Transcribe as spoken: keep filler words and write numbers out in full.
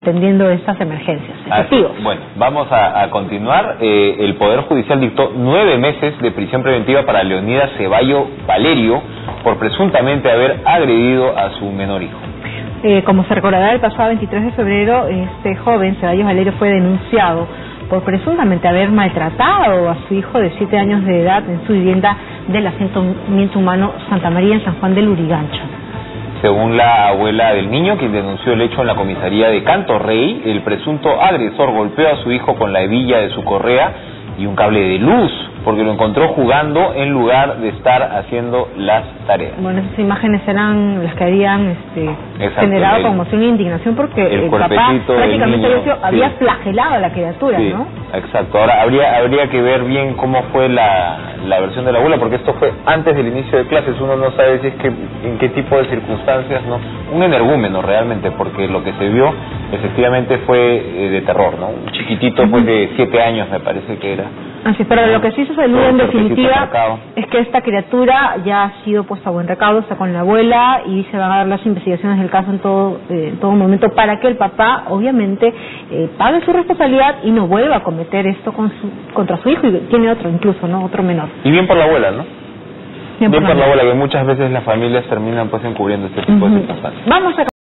atendiendo estas emergencias. Efectivos. Así, bueno, vamos a, a continuar. Eh, el Poder Judicial dictó nueve meses de prisión preventiva para Leonidas Ceballo Valerio por presuntamente haber agredido a su menor hijo. Eh, como se recordará, el pasado veintitrés de febrero, este joven, Ceballos Valerio, fue denunciado por presuntamente haber maltratado a su hijo de siete años de edad en su vivienda del asentamiento humano Santa María en San Juan del Lurigancho. Según la abuela del niño, quien denunció el hecho en la comisaría de Canto Rey, el presunto agresor golpeó a su hijo con la hebilla de su correa y un cable de luz, porque lo encontró jugando en lugar de estar haciendo las tareas. Bueno, esas imágenes eran las que habían este, Exacto, generado el, conmoción e indignación, porque el, el papá prácticamente niño, había, había sí. flagelado a la criatura, sí, ¿no? Exacto. Ahora habría habría que ver bien cómo fue la, la versión de la abuela, porque esto fue antes del inicio de clases. Uno no sabe si es que en qué tipo de circunstancias, ¿no? Un energúmeno realmente, porque lo que se vio efectivamente fue eh, de terror, ¿no? Un chiquitito, pues de siete años me parece que era. Así, pero lo que sí se saluda en definitiva es que esta criatura ya ha sido puesta a buen recaudo, está con la abuela y se van a dar las investigaciones del caso en todo eh, en todo momento para que el papá, obviamente, eh, pague su responsabilidad y no vuelva a cometer esto con su, contra su hijo, y tiene otro incluso, ¿no? Otro menor. Y bien por la abuela, ¿no? Bien, bien por por la abuela, que muchas veces las familias terminan pues encubriendo este tipo uh-huh. de circunstancias. Vamos a